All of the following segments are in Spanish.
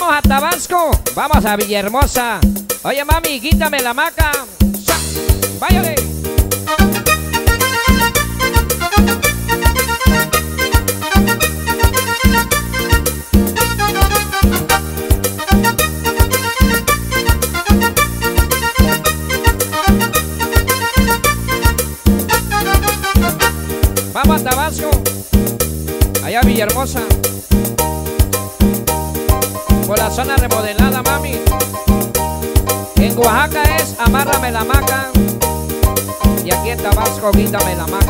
Vamos a Tabasco, vamos a Villahermosa. Oye mami, quítame la hamaca. Váyale. Vamos a Tabasco, allá a Villahermosa, por la zona remodelada, mami. En Oaxaca es amárrame la hamaca, y aquí en Tabasco quítame la hamaca.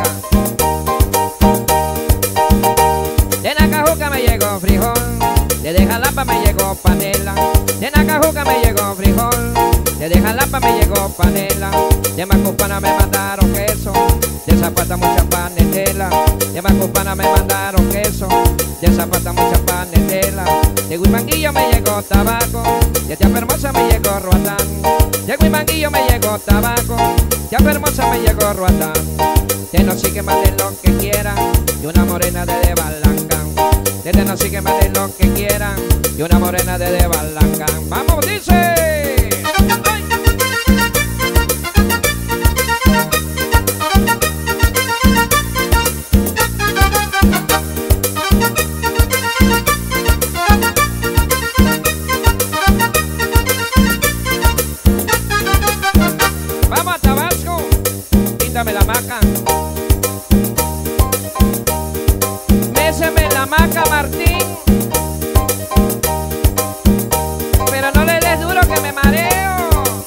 De Nacajuca me llegó frijol, de Jalapa me llegó panela. De Nacajuca me llegó frijol, de Jalapa me llegó panela. De Macupana me mandaron queso, de Zapata mucha panetela. De Macupana me mandaron queso, de Zapata mucha panetela. De Huimanguillo me llegó tabaco, de Tiapermosa me llegó Roatán. De Huimanguillo me llegó tabaco, de Tiapermosa me llegó Roatán. De no sí que manden lo que quieran, y una morena de Balancán. De no sí que manden lo que quieran, y una morena de Balancán. ¡Vamos, dice! Vamos a Tabasco, píntame la hamaca. Méseme la hamaca, Martín, pero no le des duro que me mareo.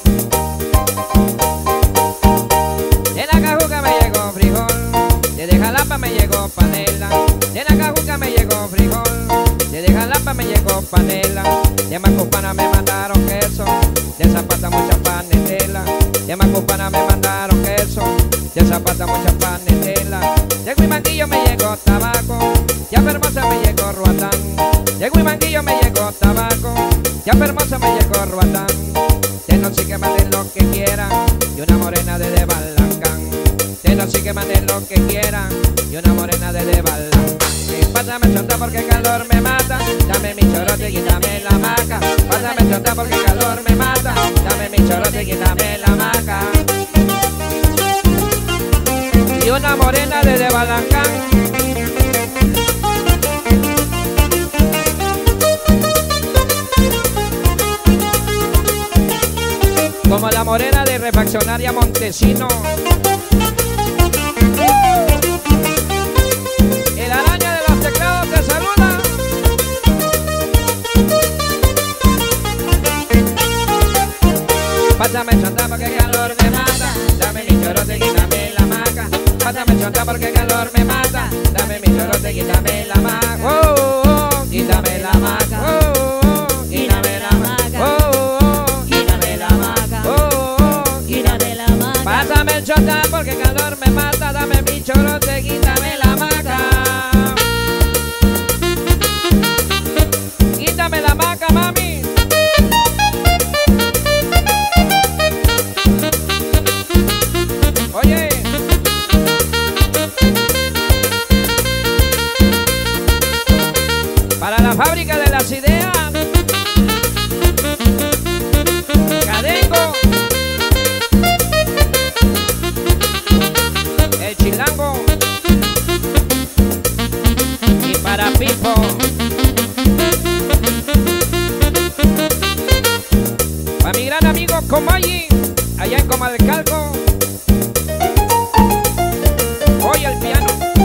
De Nacajuca me llegó frijol, de Jalapa me llegó panela. De Nacajuca me llegó frijol, de Jalapa me llegó panela. De Macupana me mandaron queso, de Zapata mucha panetela. De Macupana me mandaron queso, de Zapata mucha panetela. De Huimanguillo me llegó tabaco, de Hermosa me llegó Roatán. De Huimanguillo me llegó tabaco, de Hermosa me llegó Roatán. De no sí que manden lo que quieran, y una morena de Balancán. De no sí que manden lo que quieran, y una morena de Balancán. Pásame chota porque calor me mata, dame mi chorote, quítame la hamaca. Pásame chota porque calor me mata, dame mi chorote, quítame la hamaca. Y una morena de Balancán. Como la morena de Refaccionaria Montesino. El araña de los teclados te saluda. Pásame chota porque calor me mata, dame mi chorote, quítame la hamaca. Pásame chota porque calor me mata, dame mi chorote, quítame la hamaca. Oh, oh, oh, quítame la hamaca. Oh, oh, oh, quítame la hamaca. Oh, oh, oh, quítame la hamaca. Oh, oh, quítame la hamaca. Pásame el chota porque calor me mata, dame mi chorote, quítame la hamaca. Quítame la hamaca, mami. Oye, para la fábrica de las ideas, Cadengo, el Chilango, y para Pipo. Para mi gran amigo Comayi, allá en Comalcalco. Oye el piano.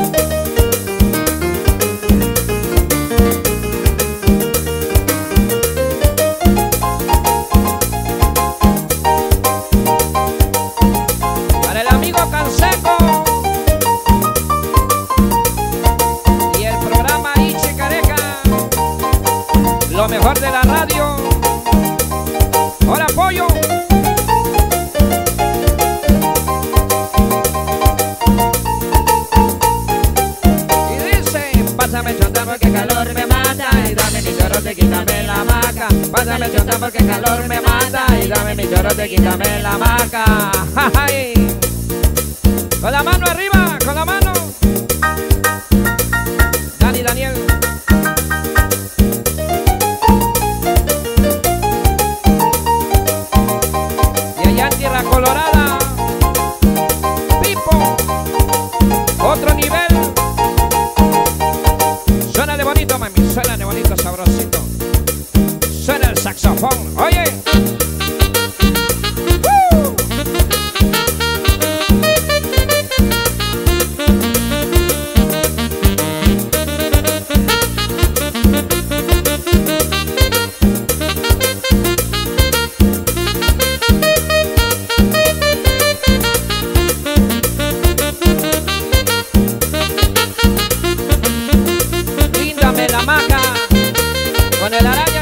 Para el amigo Canseco y el programa Iche Careca, lo mejor de la radio. Ahora pollo. Pásame chota porque calor me mata, y dame mi chorote, quítame la hamaca. Pásame chota porque calor me mata, y dame mi chorote, quítame la hamaca. ¡Ay! Con la mano arriba, con la mano. Dani Daniel. Suénale bonito, mami, suénale bonito, sabrosito. Suena el saxofón, oye. Líndame la maca con el arango.